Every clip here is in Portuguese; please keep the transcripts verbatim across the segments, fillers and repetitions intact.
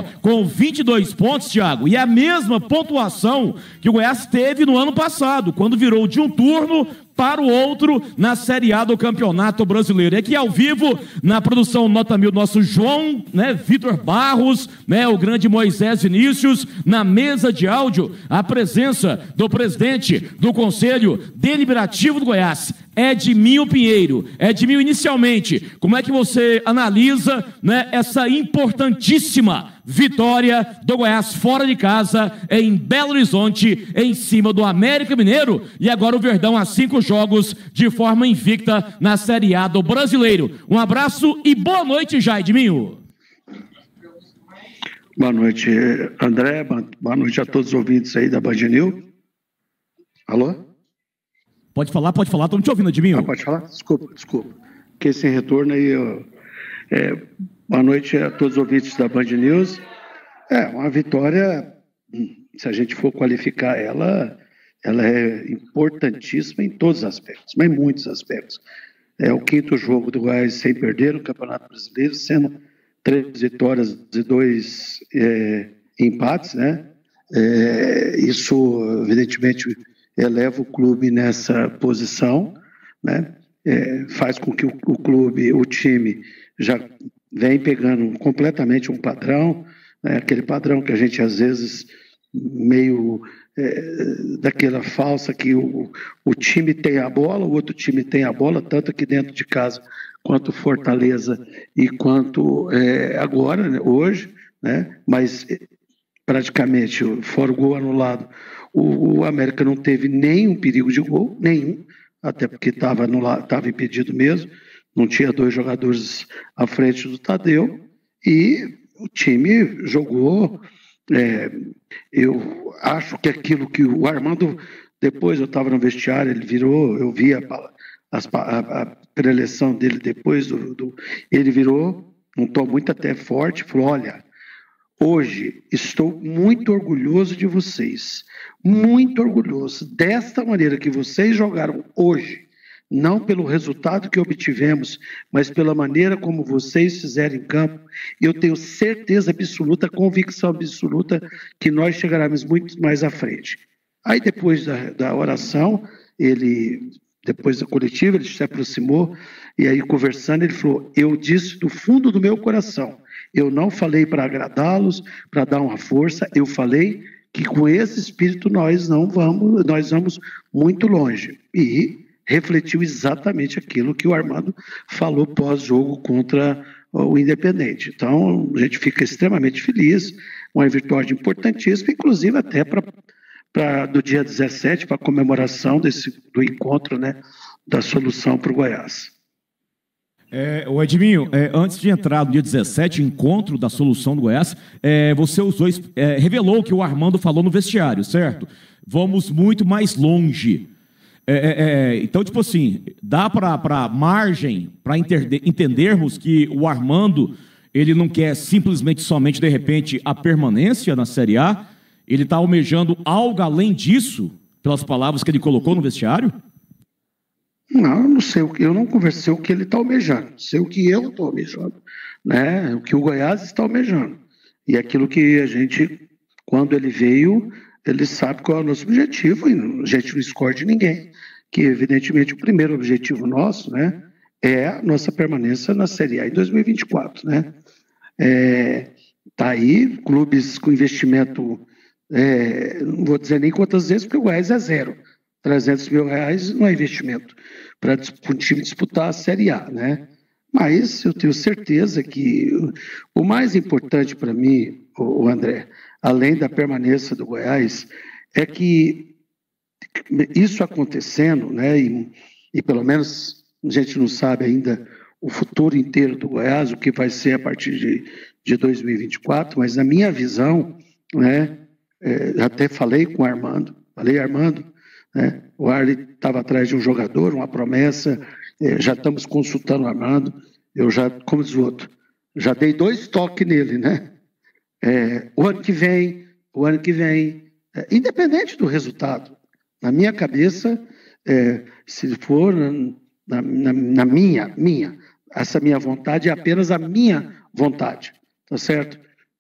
ó, com vinte e dois pontos, Thiago, e a mesma pontuação que o Goiás teve no ano passado, quando virou de um turno para o outro na Série A do Campeonato Brasileiro. E aqui ao vivo, na produção Nota Mil, nosso João, né, Vitor Barros, né, o grande Moisés Vinícius, na mesa de áudio, a presença do presidente do Conselho Deliberativo do Goiás, Edminho Pinheiro. Edminho, inicialmente, como é que você analisa, né, essa importantíssima vitória do Goiás fora de casa, em Belo Horizonte, em cima do América Mineiro, e agora o Verdão a cinco jogos de forma invicta na Série A do Brasileiro. Um abraço e boa noite, já, Edminho. Boa noite, André. Boa noite a todos os ouvintes aí da Band News. Alô? Pode falar, pode falar, estou te ouvindo, Edminho. Ah, pode falar? Desculpa, desculpa. Fiquei sem retorno aí. Eu, é, boa noite a todos os ouvintes da Band News. É, uma vitória, se a gente for qualificar ela, ela é importantíssima em todos os aspectos, mas em muitos aspectos. É o quinto jogo do Goiás sem perder no Campeonato Brasileiro, sendo três vitórias e dois é, empates, né? É, isso, evidentemente, eleva o clube nessa posição, né? É, faz com que o, o clube, o time, já vem pegando completamente um padrão, né? Aquele padrão que a gente, às vezes, meio é, daquela falsa que o, o time tem a bola, o outro time tem a bola, tanto aqui dentro de casa quanto Fortaleza e quanto é, agora, né, hoje, né? Mas praticamente, fora o gol anulado, o, o América não teve nenhum perigo de gol, nenhum, até porque estava estava impedido mesmo, não tinha dois jogadores à frente do Tadeu, e o time jogou. É, eu acho que aquilo que o Armando, depois eu estava no vestiário, ele virou, eu vi a, a, a, a preleção dele depois, do, do, ele virou um tom muito até forte, falou: olha, hoje estou muito orgulhoso de vocês, muito orgulhoso desta maneira que vocês jogaram hoje, não pelo resultado que obtivemos, mas pela maneira como vocês fizeram em campo. Eu tenho certeza absoluta, convicção absoluta, que nós chegaremos muito mais à frente. Aí depois da, da oração, ele, depois da coletiva, ele se aproximou, e aí conversando, ele falou: eu disse do fundo do meu coração, eu não falei para agradá-los, para dar uma força, eu falei que com esse espírito nós não vamos, nós vamos muito longe. E refletiu exatamente aquilo que o Armando falou pós-jogo contra o Independente. Então, a gente fica extremamente feliz, uma vitória importantíssima, inclusive até para do dia dezessete, para a comemoração desse, do encontro, né, da solução para o Goiás. É, o Edminho, é, antes de entrar no dia dezessete, encontro da solução do Goiás, é, você os dois é, revelou o que o Armando falou no vestiário, certo? Vamos muito mais longe. É, é, é, então, tipo assim, dá para margem para entendermos que o Armando, ele não quer simplesmente, somente, de repente, a permanência na Série A, ele está almejando algo além disso, pelas palavras que ele colocou no vestiário? Não, eu não sei o que, eu não conversei o que ele está almejando, sei o que eu estou almejando, né? O que o Goiás está almejando. E aquilo que a gente, quando ele veio, ele sabe qual é o nosso objetivo, e a gente não esconde ninguém, que evidentemente o primeiro objetivo nosso, né, é a nossa permanência na Série A em dois mil e vinte e quatro, né? É, tá aí, clubes com investimento, é, não vou dizer nem quantas vezes, porque o Goiás é zero. trezentos mil reais não é investimento para um time disputar a Série A, né? Mas eu tenho certeza que o mais importante para mim, o André, além da permanência do Goiás, é que isso acontecendo, né, e, e pelo menos a gente não sabe ainda o futuro inteiro do Goiás, o que vai ser a partir de, de dois mil e vinte e quatro, mas na minha visão, né, é, até falei com o Armando, falei, Armando, né, o Arley estava atrás de um jogador, uma promessa, é, já estamos consultando o Armando, eu já, como diz o outro, já dei dois toques nele, né? É, o ano que vem, o ano que vem, é, independente do resultado, na minha cabeça, é, se for na, na, na minha, minha, essa minha vontade é apenas a minha vontade, tá certo?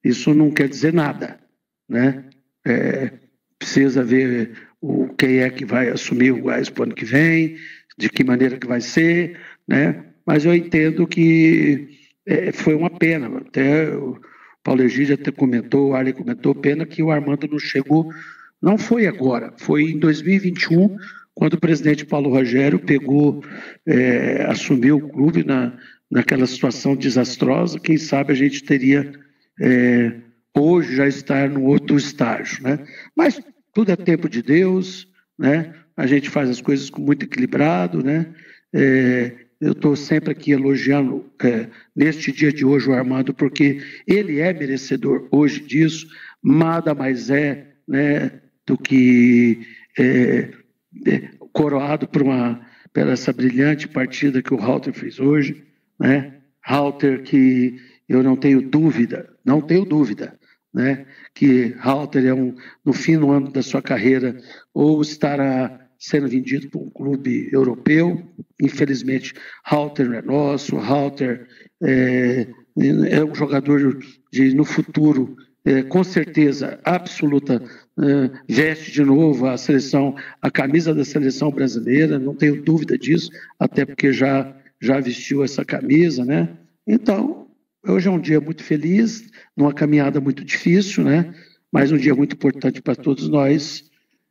isso não quer dizer nada, né? É, precisa ver o, quem é que vai assumir o Goiás para o ano que vem, de que maneira que vai ser, né? Mas eu entendo que é, foi uma pena, até o Paulo Egídio até comentou, o Arley comentou, pena que o Armando não chegou, não foi agora, foi em dois mil e vinte e um, quando o presidente Paulo Rogério pegou, é, assumiu o clube na, naquela situação desastrosa, quem sabe a gente teria é, hoje já estar no outro estágio, né? Mas tudo é tempo de Deus, né? A gente faz as coisas com muito equilibrado, né? É, eu estou sempre aqui elogiando, é, neste dia de hoje, o Armando, porque ele é merecedor hoje disso, nada mais é, né, do que é, é, coroado por uma, pela essa brilhante partida que o Halter fez hoje, né? Halter, que eu não tenho dúvida, não tenho dúvida, né, que Halter é um, no fim do ano da sua carreira, ou estará sendo vendido por um clube europeu. Infelizmente, Halter não é nosso. Halter é, é um jogador de, no futuro, é, com certeza absoluta, é, veste de novo a seleção, a camisa da seleção brasileira, não tenho dúvida disso, até porque já, já vestiu essa camisa, né? Então, hoje é um dia muito feliz, numa caminhada muito difícil, né? Mas um dia muito importante para todos nós.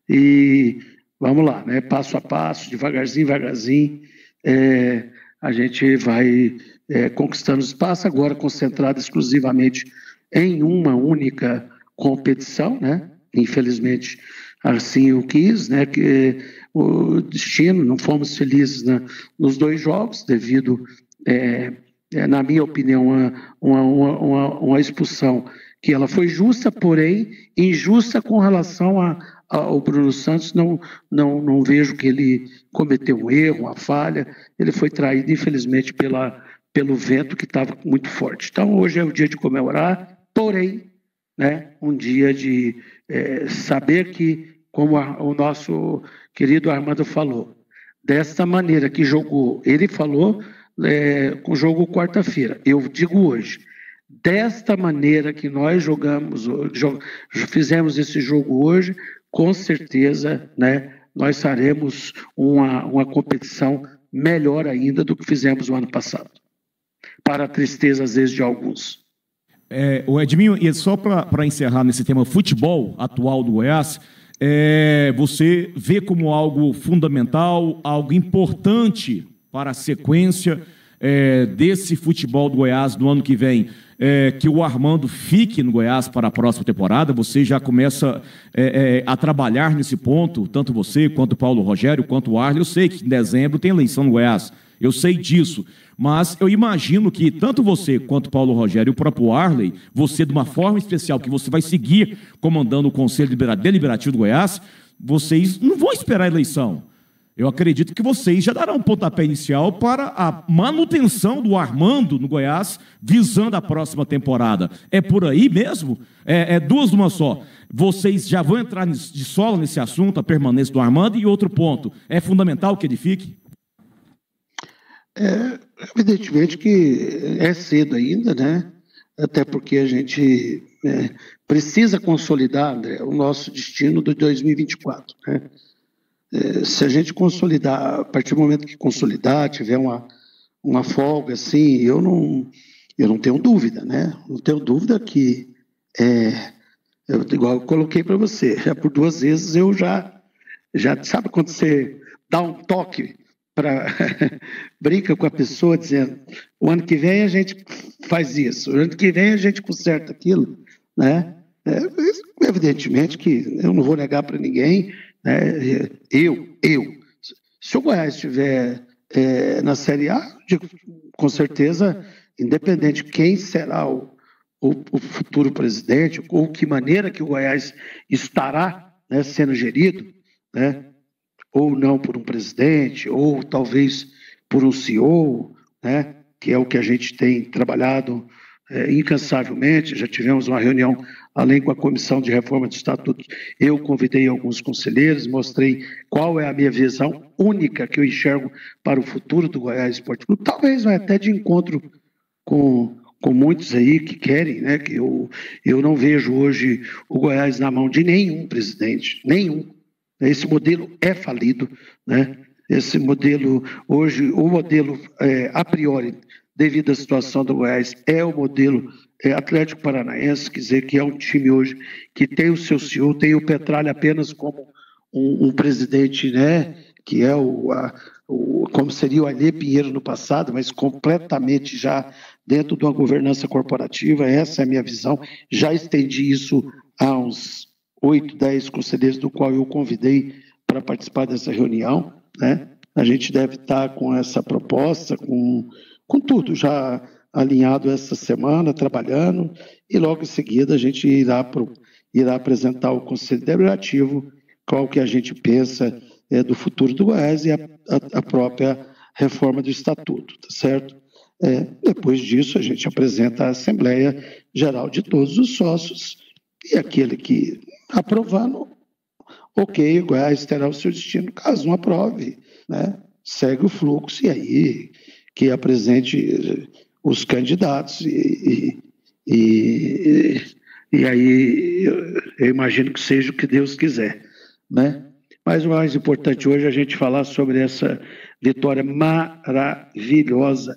E vamos lá, né? Passo a passo, devagarzinho, devagarzinho, é, a gente vai é, conquistando espaço, agora concentrado exclusivamente em uma única competição, né? Infelizmente, assim o quis, né? Que o destino, não fomos felizes, né, nos dois jogos, devido, é, é, na minha opinião, uma, uma, uma, uma expulsão que ela foi justa, porém injusta com relação a o Bruno Santos. Não, não, não vejo que ele cometeu um erro, uma falha, ele foi traído, infelizmente, pela, pelo vento que estava muito forte. Então, hoje é o dia de comemorar, porém, né, um dia de é, saber que, como a, o nosso querido Armando falou, desta maneira que jogou, ele falou é, com o jogo quarta-feira, eu digo hoje, desta maneira que nós jogamos, jog, fizemos esse jogo hoje, com certeza, né, nós faremos uma, uma competição melhor ainda do que fizemos no ano passado, para a tristeza, às vezes, de alguns. É, o Edminho, e só para encerrar nesse tema futebol atual do Goiás, é, você vê como algo fundamental, algo importante para a sequência é, desse futebol do Goiás no ano que vem, é, que o Armando fique no Goiás para a próxima temporada? Você já começa é, é, a trabalhar nesse ponto, tanto você, quanto o Paulo Rogério, quanto o Arley. Eu sei que em dezembro tem eleição no Goiás, eu sei disso, mas eu imagino que tanto você quanto o Paulo Rogério e o próprio Arley, você de uma forma especial, que você vai seguir comandando o Conselho Deliberativo do Goiás, vocês não vão esperar a eleição. Eu acredito que vocês já darão um pontapé inicial para a manutenção do Armando no Goiás, visando a próxima temporada. É por aí mesmo? É, é duas numa só. Vocês já vão entrar de sola nesse assunto, a permanência do Armando? E outro ponto, é fundamental que ele fique? É, evidentemente que é cedo ainda, né? Até porque a gente é, precisa consolidar, André, o nosso destino de dois mil e vinte e quatro, né? Se a gente consolidar, a partir do momento que consolidar, tiver uma, uma folga, assim, eu não, eu não tenho dúvida, né? Não tenho dúvida que, é, eu, igual eu coloquei para você, já por duas vezes eu já, já sabe quando você dá um toque, para brinca com a pessoa dizendo, o ano que vem a gente faz isso, o ano que vem a gente conserta aquilo, né? É, evidentemente que eu não vou negar para ninguém, né? eu, eu, se o Goiás estiver é, na Série A, com certeza, independente de quem será o, o, o futuro presidente, ou que maneira que o Goiás estará, né, sendo gerido, né, ou não por um presidente, ou talvez por um C E O, né, que é o que a gente tem trabalhado é, incansavelmente. Já tivemos uma reunião, além com a Comissão de Reforma do Estatuto, eu convidei alguns conselheiros, mostrei qual é a minha visão única que eu enxergo para o futuro do Goiás Esporte Clube. Talvez vai até de encontro com, com muitos aí que querem, né? Que eu, eu não vejo hoje o Goiás na mão de nenhum presidente, nenhum. Esse modelo é falido, né? Esse modelo, hoje, o modelo é, a priori, devido à situação do Goiás, é o modelo é, Atlético Paranaense, quer dizer, que é um time hoje que tem o seu C E O, tem o Petralha apenas como um, um presidente, né? Que é o, a, o, como seria o Alê Pinheiro no passado, mas completamente já dentro de uma governança corporativa. Essa é a minha visão. Já estendi isso a uns oito, dez conselheiros, do qual eu convidei para participar dessa reunião, né? A gente deve estar com essa proposta, com, com tudo já alinhado essa semana, trabalhando, e logo em seguida a gente irá, pro, irá apresentar ao Conselho Deliberativo qual que a gente pensa é, do futuro do Goiás e a, a, a própria reforma do Estatuto, tá certo? É, depois disso, a gente apresenta a Assembleia Geral de todos os sócios, e aquele que aprovando, ok, o Goiás terá o seu destino. Caso não aprove, né, segue o fluxo, e aí que apresente os candidatos, e, e, e, e aí eu, eu imagino que seja o que Deus quiser, né? Mas o mais importante hoje é a gente falar sobre essa vitória maravilhosa,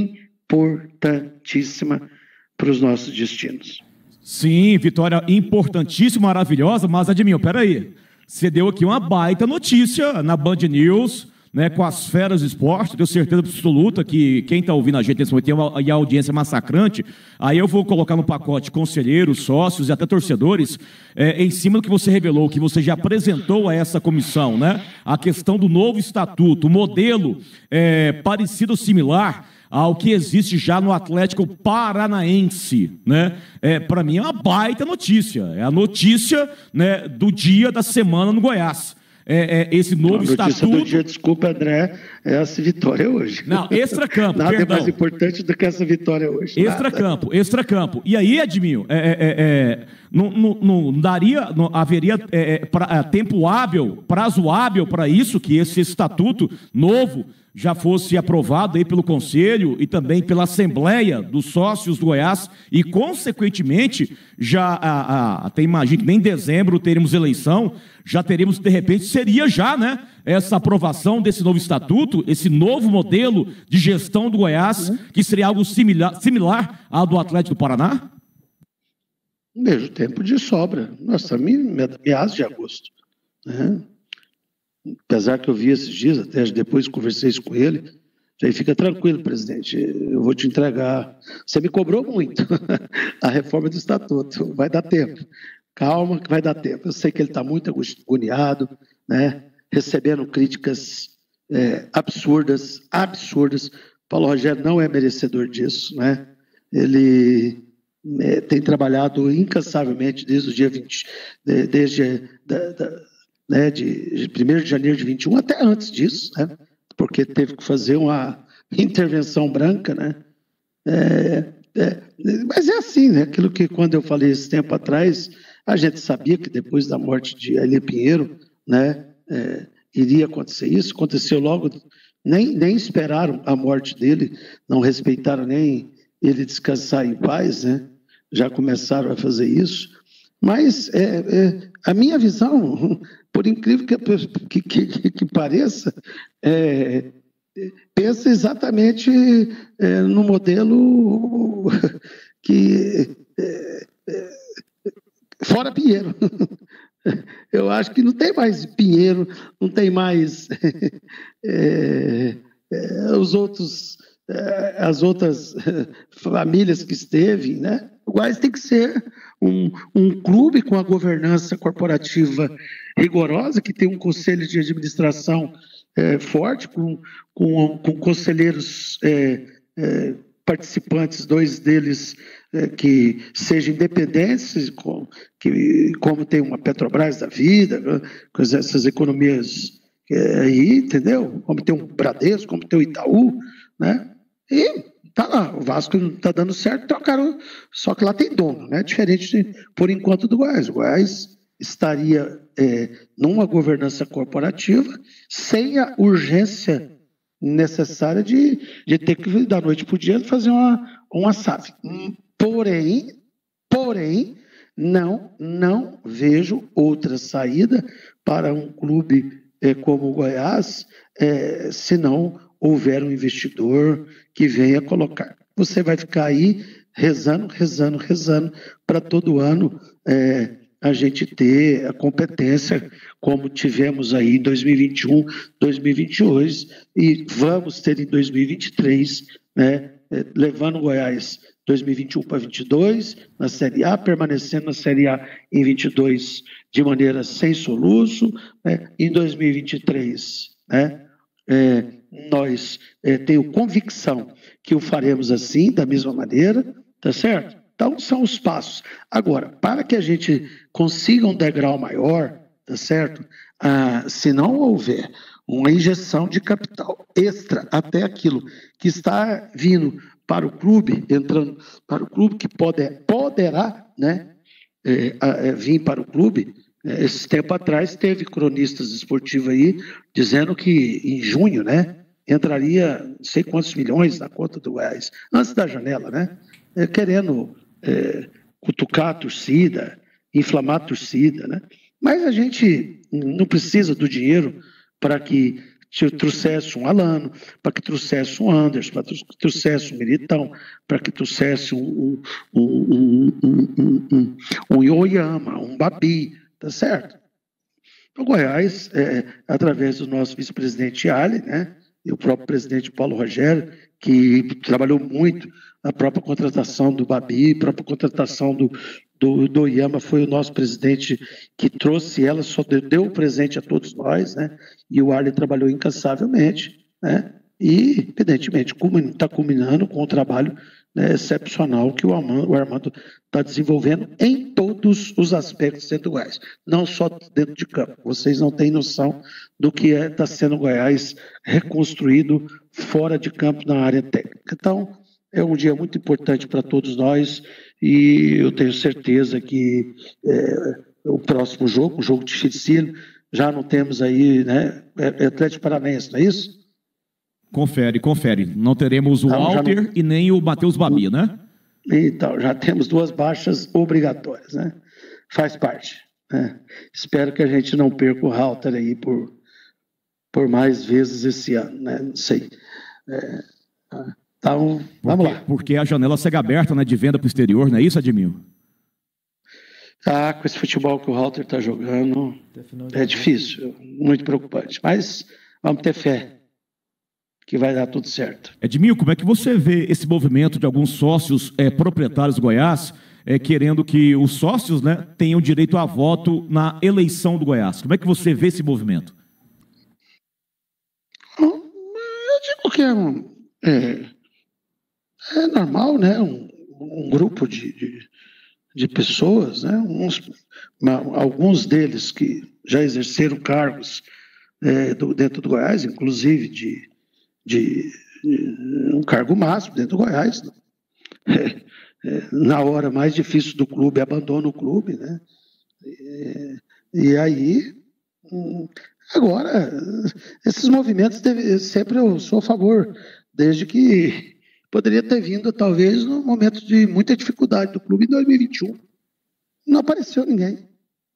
importantíssima para os nossos destinos. Sim, vitória importantíssima, maravilhosa, mas Ademir, peraí, você deu aqui uma baita notícia na Band News, né, com as feras do esporte. Tenho certeza absoluta que quem está ouvindo a gente nesse momento tem uma, e a audiência massacrante. Aí eu vou colocar no pacote conselheiros, sócios e até torcedores, é, em cima do que você revelou, que você já apresentou a essa comissão, né? A questão do novo estatuto, o modelo é, parecido ou similar ao que existe já no Atlético Paranaense, né? É, para mim é uma baita notícia. É a notícia, né, do dia, da semana no Goiás. É, é, esse novo estatuto... do dia, desculpa, André, é essa vitória hoje. Não, extracampo, Nada perdão. é mais importante do que essa vitória hoje. Extracampo, extracampo. E aí, Edminho, é, é, é, não, não, não daria, não haveria é, pra, tempo hábil, prazo hábil para isso, que esse estatuto novo já fosse aprovado aí pelo Conselho e também pela Assembleia dos Sócios do Goiás e, consequentemente, já a, a, até imagino que nem em dezembro teremos eleição, já teremos, de repente, seria já, né, essa aprovação desse novo estatuto, esse novo modelo de gestão do Goiás, que seria algo similar, similar ao do Atlético do Paraná? Vejo tempo de sobra. Nós estamos em meados de agosto, né? Apesar que eu vi esses dias, até depois conversei isso com ele, aí fica tranquilo, presidente, eu vou te entregar. Você me cobrou muito a reforma do estatuto, vai dar tempo. Calma que vai dar tempo. Eu sei que ele está muito agoniado, né? Recebendo críticas é, absurdas, absurdas. Paulo Rogério não é merecedor disso, né? Ele é, tem trabalhado incansavelmente desde o dia vinte, desde da, da, né, de primeiro de janeiro de vinte e um, até antes disso, né, porque teve que fazer uma intervenção branca, né, é, é, mas é assim, né, aquilo que quando eu falei esse tempo atrás, a gente sabia que depois da morte de Alê Pinheiro, né, é, iria acontecer isso, aconteceu logo, nem, nem esperaram a morte dele, não respeitaram nem ele descansar em paz, né, já começaram a fazer isso, mas é, é, a minha visão, por incrível que, que, que, que pareça, é, pensa exatamente é, no modelo que é, é, fora Pinheiro. Eu acho que não tem mais Pinheiro, não tem mais é, é, os outros, é, as outras famílias que esteve, né? O Goiás tem que ser um, um clube com a governança corporativa rigorosa, que tem um conselho de administração é, forte, com, com, com conselheiros é, é, participantes, dois deles é, que sejam independentes, com, que, como tem uma Petrobras da vida, com essas economias é, aí, entendeu? Como tem um Bradesco, como tem o Itaú, né? E tá lá, o Vasco não tá dando certo, então, cara, só que lá tem dono, né? Diferente, de, por enquanto, do Goiás. O Goiás estaria é, numa governança corporativa sem a urgência necessária de, de ter que, da noite para o dia, fazer uma, uma S A F. Porém, porém, não, não vejo outra saída para um clube é, como o Goiás, é, se não houver um investidor que venha colocar. Você vai ficar aí rezando, rezando, rezando, para todo ano é, a gente ter a competência, como tivemos aí em dois mil e vinte e um, dois mil e vinte e dois, e vamos ter em dois mil e vinte e três, né, levando o Goiás dois mil e vinte e um para vinte e dois, na Série A, permanecendo na Série A em vinte e dois de maneira sem soluço, né, em dois mil e vinte e três, né, é, nós é, tenho convicção que o faremos assim, da mesma maneira, tá certo? Então, são os passos. Agora, para que a gente consiga um degrau maior, tá certo? Ah, se não houver uma injeção de capital extra até aquilo que está vindo para o clube, entrando para o clube, que pode, poderá, né, é, é, vir para o clube. É, esse tempo atrás teve cronistas esportivos aí dizendo que em junho, né, entraria não sei quantos milhões na conta do Goiás, antes da janela, né, é, querendo é, cutucar a torcida, inflamar a torcida, né? Mas a gente não precisa do dinheiro para que trouxesse um Alano, para que trouxesse um Anderson, para que trouxesse um Militão, para que trouxesse um, um, um, um, um, um, um Ioiama, um Babi, tá certo? O Goiás, é, através do nosso vice-presidente Ali, né, e o próprio presidente Paulo Rogério, que trabalhou muito na própria contratação do Babi, a própria contratação do, do, do Iyama, foi o nosso presidente que trouxe ela, só deu, deu o presente a todos nós, né? E o Arley trabalhou incansavelmente, né? E, evidentemente, está culminando com o trabalho, né, excepcional que o Armando está desenvolvendo em todos os aspectos dentro do Goiás, não só dentro de campo. Vocês não têm noção do que está é, tá sendo o Goiás reconstruído fora de campo na área técnica. Então, é um dia muito importante para todos nós e eu tenho certeza que é, o próximo jogo, o jogo difícil, já não temos aí, né, é Atlético Paranaense, não é isso? Confere, confere. Não teremos o Não, Walter não... e nem o Matheus Babi, né? Então, já temos duas baixas obrigatórias, né? Faz parte, né? Espero que a gente não perca o Walter aí por, por mais vezes esse ano, né? Não sei. É, então, vamos porque, lá. Porque a janela segue aberta, né, de venda para o exterior, não é isso, Ademir? Ah, com esse futebol que o Walter está jogando, é difícil, muito preocupante. Mas vamos ter fé que vai dar tudo certo. Edmil, como é que você vê esse movimento de alguns sócios é, proprietários do Goiás é, querendo que os sócios, né, tenham direito a voto na eleição do Goiás? Como é que você vê esse movimento? Eu digo que é, um, é, é normal, né? Um, um grupo de, de, de pessoas, né? Uns, alguns deles que já exerceram cargos é, do, dentro do Goiás, inclusive de De, de um cargo máximo dentro do Goiás. É, é, na hora mais difícil do clube, abandona o clube, né? E, e aí, agora, esses movimentos deve, sempre eu sou a favor, desde que poderia ter vindo, talvez, no momento de muita dificuldade do clube em dois mil e vinte e um. Não apareceu ninguém.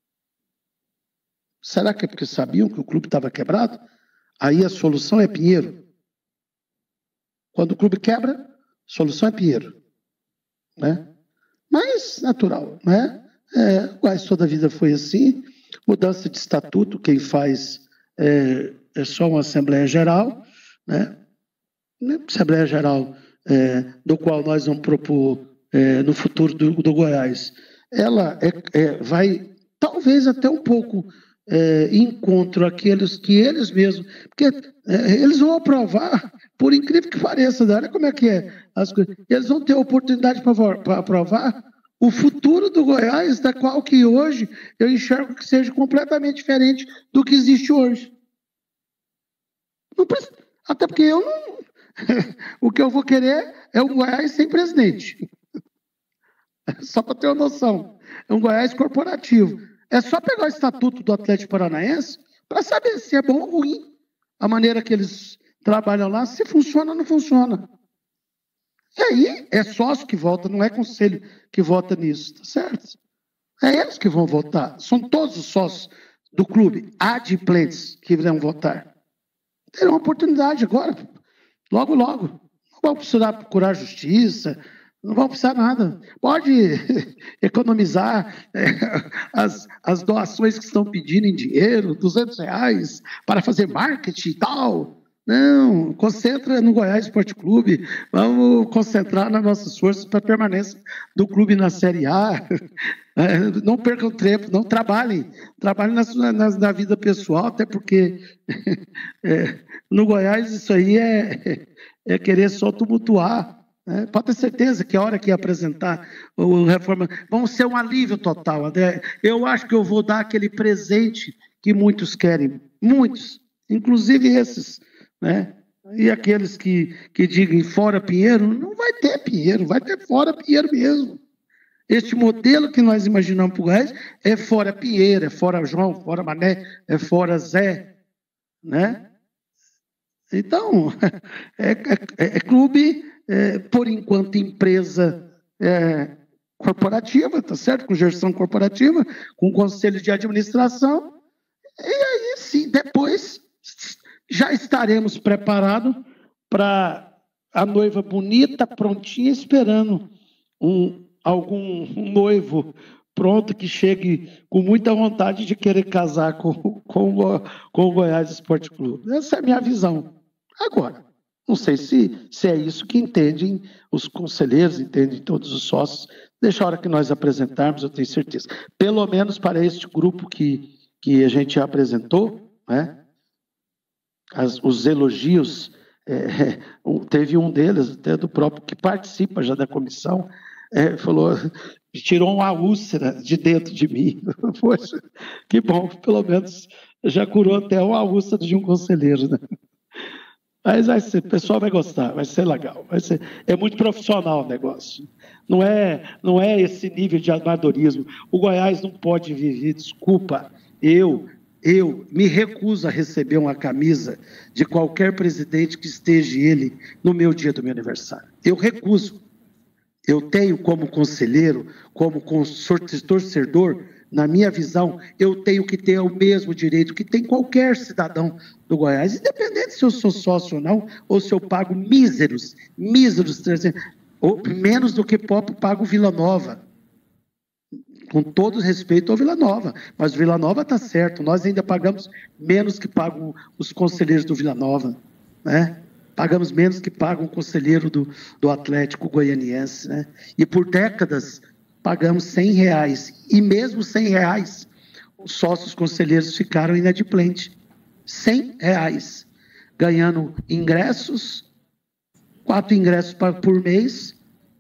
Será que é porque sabiam que o clube estava quebrado? Aí a solução é Pinheiro. Quando o clube quebra, a solução é Pinheiro, né? Mas, natural, né? É, quase toda a vida foi assim. Mudança de estatuto, quem faz é, é só uma Assembleia Geral, né? Assembleia Geral, é, do qual nós vamos propor é, no futuro do, do Goiás. Ela é, é, vai, talvez até um pouco é, encontro aqueles que eles mesmos... Porque é, eles vão aprovar... Por incrível que pareça, olha como é que é as coisas. Eles vão ter oportunidade para aprovar o futuro do Goiás, da qual que hoje eu enxergo que seja completamente diferente do que existe hoje. Não precisa, até porque eu não... O que eu vou querer é um Goiás sem presidente. Só para ter uma noção. É um Goiás corporativo. É só pegar o estatuto do Atlético Paranaense para saber se é bom ou ruim a maneira que eles... trabalham lá, se funciona ou não funciona. E aí é sócio que vota, não é conselho que vota nisso, tá certo? É eles que vão votar. São todos os sócios do clube adimplentes que irão votar. Terão oportunidade agora, logo, logo. Não vão precisar procurar justiça, não vão precisar nada. Pode economizar é, as, as doações que estão pedindo em dinheiro, duzentos reais, para fazer marketing e tal. Não, concentra no Goiás Esporte Clube, vamos concentrar nas nossas forças para a permanência do clube na Série A. Não percam tempo, não trabalhem, trabalhem na, na, na vida pessoal, até porque é, no Goiás isso aí é, é querer só tumultuar. Né? Pode ter certeza que a hora que apresentar o reforma, vão ser um alívio total, André. Eu acho que eu vou dar aquele presente que muitos querem, muitos, inclusive esses, né? E aqueles que, que digam fora Pinheiro, não vai ter Pinheiro, vai ter fora Pinheiro mesmo. Este modelo que nós imaginamos para o Goiás é fora Pinheiro, é fora João, fora Mané, é fora Zé, né? Então, é, é, é clube, é, por enquanto, empresa é, corporativa, tá certo? Com gestão corporativa, com conselho de administração, e aí sim, depois já estaremos preparados para a noiva bonita, prontinha, esperando um, algum um noivo pronto que chegue com muita vontade de querer casar com, com, com o Goiás Esporte Clube. Essa é a minha visão. Agora, não sei se, se é isso que entendem os conselheiros, entendem todos os sócios. Deixa a hora que nós apresentarmos, eu tenho certeza. Pelo menos para este grupo que, que a gente apresentou, né? As, os elogios, é, teve um deles, até do próprio, que participa já da comissão, é, falou, tirou uma úlcera de dentro de mim. Poxa, que bom, pelo menos já curou até uma úlcera de um conselheiro, né? Mas vai ser, o pessoal vai gostar, vai ser legal, vai ser, é muito profissional o negócio. Não é, não é esse nível de amadorismo. O Goiás não pode viver, desculpa, eu... Eu me recuso a receber uma camisa de qualquer presidente que esteja ele no meu dia do meu aniversário. Eu recuso. Eu tenho como conselheiro, como torcedor, na minha visão, eu tenho que ter o mesmo direito que tem qualquer cidadão do Goiás, independente se eu sou sócio ou não, ou se eu pago míseros, míseros, ou menos do que pago Vila Nova. Com todo respeito ao Vila Nova, mas o Vila Nova está certo, nós ainda pagamos menos que pagam os conselheiros do Vila Nova, né? Pagamos menos que pagam o conselheiro do, do Atlético Goianiense, né? E por décadas pagamos cem reais, e mesmo cem reais, os sócios conselheiros ficaram inadimplentes, cem reais, ganhando ingressos, quatro ingressos por mês,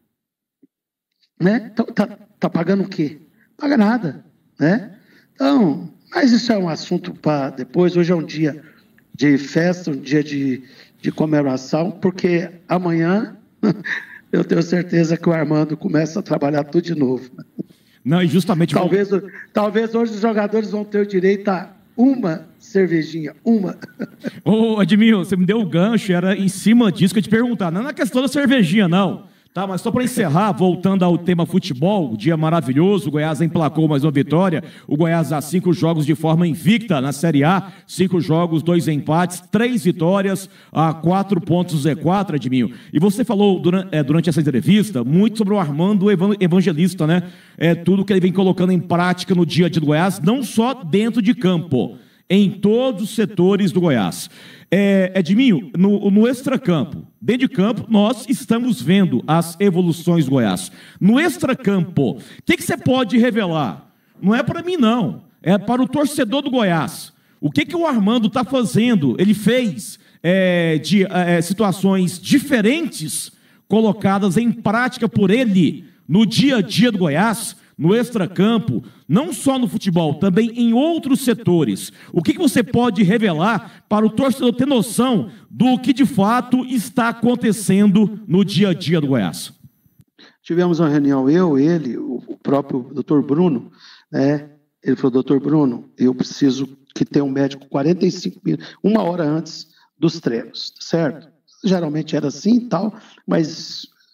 né? Então, tá, tá pagando o quê? Paga nada, né? Então, mas isso é um assunto para depois. Hoje é um dia de festa, um dia de, de comemoração, porque amanhã eu tenho certeza que o Armando começa a trabalhar tudo de novo. Não, e justamente... Talvez, talvez hoje os jogadores vão ter o direito a uma cervejinha, uma. Ô, Edmil, você me deu o gancho, era em cima disso que eu ia te perguntar. Não é na questão da cervejinha, não. Tá, mas só para encerrar, voltando ao tema futebol, dia maravilhoso, o Goiás emplacou mais uma vitória, o Goiás há cinco jogos de forma invicta na Série A, cinco jogos, dois empates, três vitórias, a quatro pontos do Z quatro, Edminho. E você falou durante, é, durante essa entrevista muito sobre o Armando Evangelista, né? É, tudo que ele vem colocando em prática no dia a dia do Goiás, não só dentro de campo, em todos os setores do Goiás. É, Edminho, no, no extracampo, dentro de campo, nós estamos vendo as evoluções do Goiás. No extracampo, o que, que você pode revelar? Não é para mim, não. É para o torcedor do Goiás. O que, que o Armando está fazendo? Ele fez é, de é, situações diferentes colocadas em prática por ele no dia a dia do Goiás, no extracampo, não só no futebol, também em outros setores. O que você pode revelar para o torcedor ter noção do que de fato está acontecendo no dia a dia do Goiás? Tivemos uma reunião, eu, ele, o próprio doutor Bruno, né? Ele falou, doutor Bruno, eu preciso que tenha um médico quarenta e cinco minutos, uma hora antes dos treinos, certo? Geralmente era assim e tal, mas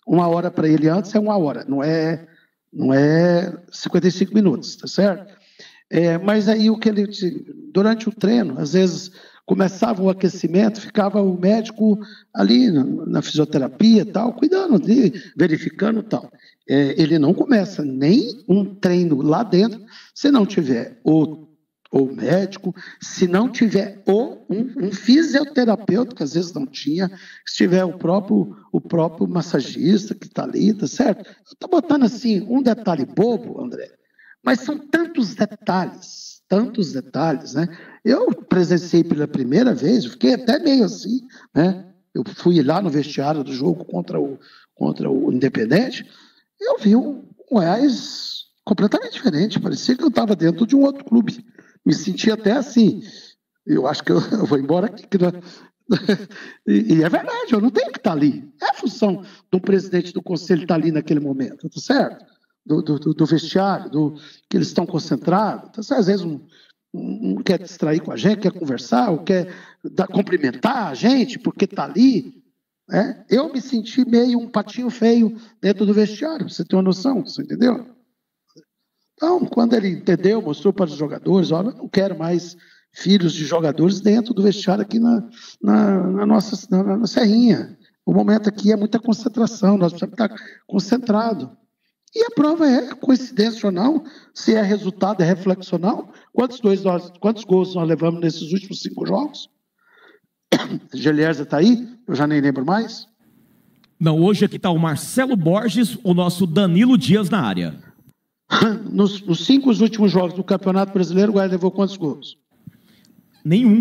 Uma hora para ele antes é uma hora, não é, não é cinquenta e cinco minutos, tá certo? É, mas aí o que ele... Durante o treino, às vezes começava o aquecimento, ficava o médico ali na, na fisioterapia e tal, cuidando, de, verificando e tal. É, ele não começa nem um treino lá dentro se não tiver o, o médico, se não tiver o, um, um fisioterapeuta, que às vezes não tinha, se tiver o próprio, o próprio massagista que está ali, tá certo? Eu estou botando assim um detalhe bobo, André, mas são tantos detalhes, tantos detalhes, né? Eu presenciei pela primeira vez, eu fiquei até meio assim, né? Eu fui lá no vestiário do jogo contra o, contra o Independente, eu vi um Goiás completamente diferente, parecia que eu estava dentro de um outro clube. Me senti até assim, eu acho que eu, eu vou embora aqui. Que não... e, e é verdade, eu não tenho que estar ali. É a função do presidente do conselho estar ali naquele momento, tá certo? Do, do, do vestiário, do, que eles estão concentrados. Tá certo? Às vezes um, um, um quer distrair com a gente, quer conversar, ou quer dar, cumprimentar a gente porque está ali. É, eu me senti meio um patinho feio dentro do vestiário, você tem uma noção, você entendeu? Então, quando ele entendeu, mostrou para os jogadores, olha, eu não quero mais filhos de jogadores dentro do vestiário aqui na, na, na nossa na, na Serrinha. O momento aqui é muita concentração, nós precisamos estar concentrados. E a prova é, coincidência ou não, se é resultado, é reflexional, quantos, dois nós, quantos gols nós levamos nesses últimos cinco jogos? Gelierza está aí? Eu já nem lembro mais. Não, hoje aqui está o Marcelo Borges, o nosso Danilo Dias na área. Nos, nos cinco últimos jogos do Campeonato Brasileiro, o Goiás levou quantos gols? Nenhum.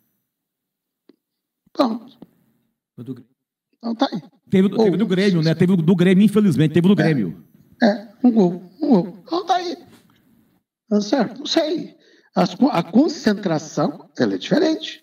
Pronto. Então tá aí. Teve, teve do Grêmio, né? Teve do Grêmio, infelizmente, teve do Grêmio. É, é um gol, um gol. Então tá aí. Tá certo? Não sei. As, a concentração, ela é diferente.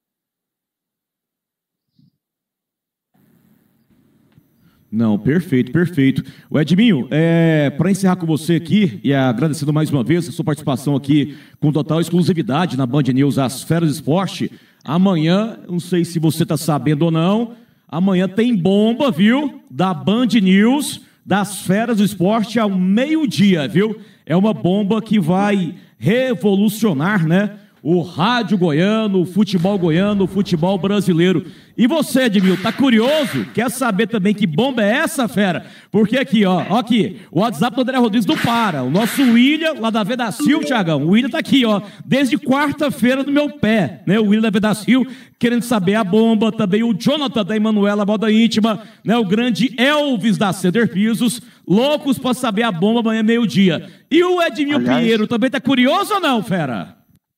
Não, perfeito, perfeito. O Edminho, é, para encerrar com você aqui, e agradecendo mais uma vez a sua participação aqui com total exclusividade na Band News As Feras do Esporte, amanhã, não sei se você está sabendo ou não, amanhã tem bomba, viu? Da Band News, das Feras do Esporte ao meio-dia, viu? É uma bomba que vai revolucionar, né? O rádio goiano, o futebol goiano, o futebol brasileiro. E você, Edmilson, tá curioso? Quer saber também que bomba é essa, fera? Porque aqui, ó, ó aqui, o WhatsApp do André Rodrigues não para. O nosso William, lá da Vedacil, Thiagão, o William tá aqui, ó, desde quarta-feira no meu pé, né? O William da Vedacil, querendo saber a bomba, também o Jonathan da Emanuela, Moda Íntima, né? O grande Elvis da Ceder Pisos, loucos pra saber a bomba amanhã meio-dia. E o Edmilson Aliás... Pinheiro também tá curioso ou não, fera?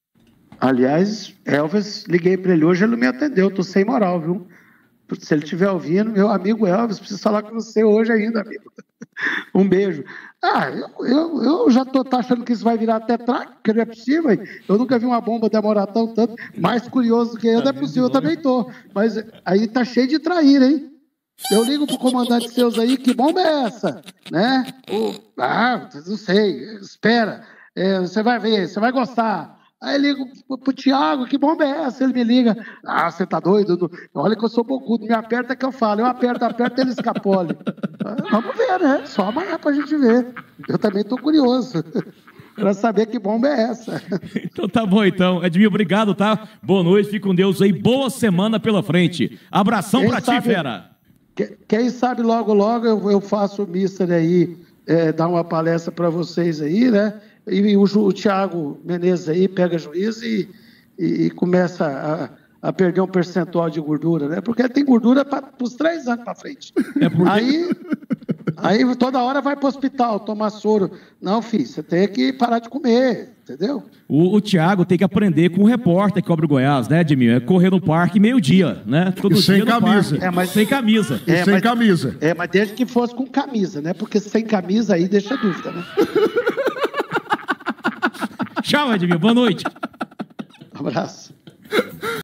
Aliás, Elvis, liguei para ele hoje, ele não me atendeu, tô sem moral, viu? Se ele estiver ouvindo, meu amigo Elvis, preciso falar com você hoje ainda, amigo. Um beijo. Ah, eu, eu, eu já tô tá achando que isso vai virar até traque, que não é possível. Hein? Eu nunca vi uma bomba demorar tão tanto. Mais curioso que eu, não é possível, eu também tô. Mas aí tá cheio de traíra, hein? Eu ligo pro comandante seus aí, que bomba é essa? Né? O, ah, não sei, espera. É, você vai ver, você vai gostar. Aí eu ligo pro, pro Thiago, que bomba é essa? Ele me liga, ah, você tá doido? Olha que eu sou bocudo, me aperta que eu falo, eu aperto, aperto, ele escapole. Ah, vamos ver, né? Só amanhã pra gente ver. Eu também tô curioso pra saber que bomba é essa. Então tá bom, então. Edmilson, obrigado, tá? Boa noite, fique com Deus aí, boa semana pela frente. Abração quem pra sabe, ti, fera. Quem sabe logo, logo eu, eu faço o mister aí, é, dar uma palestra pra vocês aí, né? E o, o Thiago Menezes aí pega juízo e, e, e começa a, a perder um percentual de gordura, né? Porque ele tem gordura para os três anos para frente. É porque... aí, aí toda hora vai para o hospital tomar soro. Não, filho, você tem que parar de comer, entendeu? O, o Thiago tem que aprender com o repórter que cobre o Goiás, né, Edmilson? É correr no parque meio-dia, né? Todo e dia sem camisa. É, mas sem camisa. E é, sem mas, camisa. É, mas desde que fosse com camisa, né? Porque sem camisa aí deixa dúvida, né? Tchau, Edmilson. Boa noite. Um abraço.